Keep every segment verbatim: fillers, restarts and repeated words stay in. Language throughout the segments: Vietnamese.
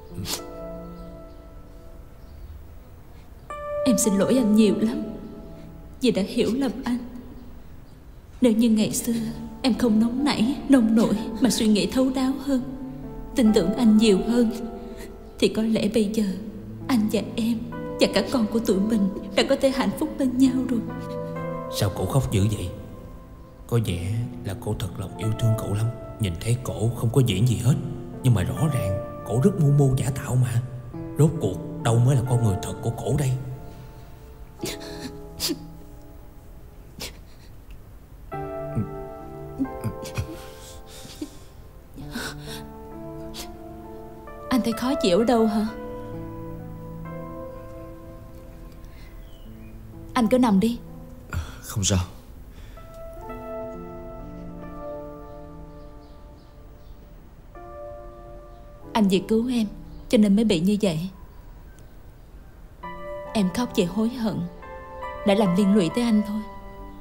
Em xin lỗi anh nhiều lắm vì đã hiểu lầm anh. Nếu như ngày xưa em không nóng nảy, nông nổi mà suy nghĩ thấu đáo hơn, tin tưởng anh nhiều hơn, thì có lẽ bây giờ anh và em và cả con của tụi mình đã có thể hạnh phúc bên nhau rồi. Sao cổ khóc dữ vậy? Có vẻ là cổ thật lòng yêu thương cậu lắm. Nhìn thấy cổ không có diễn gì hết, nhưng mà rõ ràng cổ rất mưu mô giả tạo mà. Rốt cuộc đâu mới là con người thật của cổ đây? Anh thấy khó chịu ở đâu hả? Anh cứ nằm đi. Không sao. Anh vì cứu em cho nên mới bị như vậy. Em khóc vì hối hận đã làm liên lụy tới anh thôi.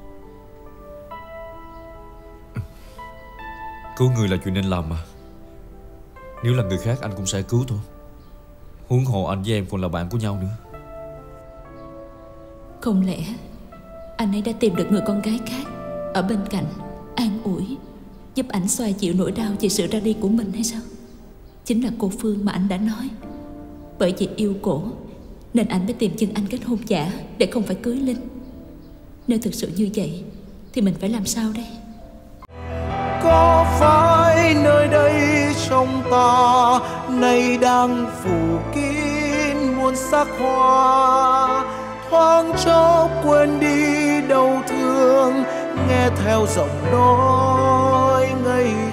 Cứu người là chuyện nên làm mà. Nếu là người khác anh cũng sẽ cứu thôi. Huống hồ anh với em còn là bạn của nhau nữa. Không lẽ anh ấy đã tìm được người con gái khác ở bên cạnh, an ủi, giúp ảnh xoa dịu nỗi đau về sự ra đi của mình hay sao? Chính là cô Phương mà anh đã nói. Bởi vì yêu cổ nên anh mới tìm chân anh kết hôn giả để không phải cưới Linh. Nếu thực sự như vậy thì mình phải làm sao đây? Có phải nơi đây trong ta nay đang phủ kín muôn sắc hoa, thoáng chốc quên đi đau thương, nghe theo giọng nói ngây